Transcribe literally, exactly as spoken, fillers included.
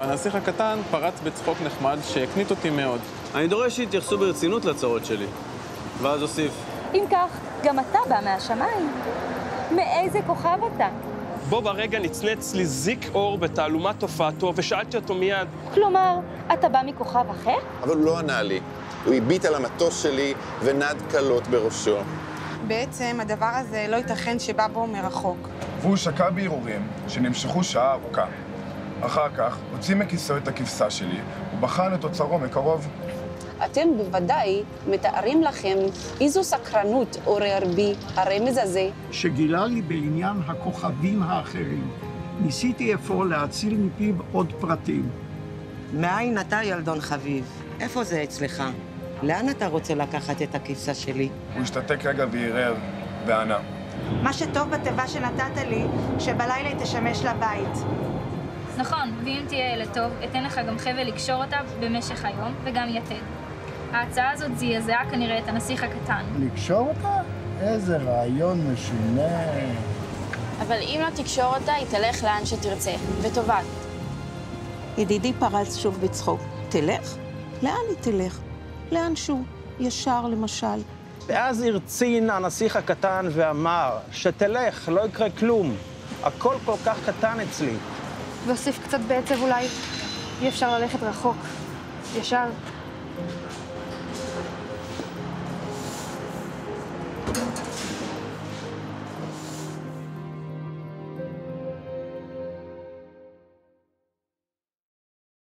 הנסיך הקטן פרץ בצחוק נחמד שהקנית אותי מאוד. אני דורש שיתייחסו ברצינות לצרות שלי. ואז אוסיף. אם כך, גם אתה בא מהשמיים. מאיזה כוכב אתה? בו ברגע נצנץ לי זיק אור בתעלומת הופעתו, ושאלתי אותו מיד. כלומר, אתה בא מכוכב אחר? אבל הוא לא ענה לי. הוא הביט על המטוס שלי ונד קלות בראשו. בעצם הדבר הזה לא ייתכן שבא בו מרחוק. והוא שקע בהרהורים שנמשכו שעה ארוכה. אחר כך הוציא מכיסו את הכבשה שלי ובחן את אוצרו מקרוב. אתם בוודאי מתארים לכם איזו סקרנות עורר בי הרמז הזה. שגילה לי בעניין הכוכבים האחרים. ניסיתי אפוא להציל מפיו עוד פרטים. מאין אתה, ילדון חביב? איפה זה אצלך? לאן אתה רוצה לקחת את הכבשה שלי? הוא השתתק רגע והרהר וענה. מה שטוב בתיבה שנתת לי, שבלילה היא תשמש לבית. נכון, ואם תהיה ילד טוב, אתן לך גם חבל לקשור אותה במשך היום, וגם יתד. ההצעה הזאת זעזעה כנראה את הנסיך הקטן. לקשור אותה? איזה רעיון משונה. אבל אם לא תקשור אותה, היא תלך לאן שתרצה, וטובת. ידידי פרץ שוב בצחוק. תלך? לאן היא תלך? לאן שוב? ישר למשל. ואז הרצין הנסיך הקטן ואמר, שתלך, לא יקרה כלום. הכל כל כך קטן אצלי. והוסיף קצת בעצב אולי, אי אפשר ללכת רחוק. ישר.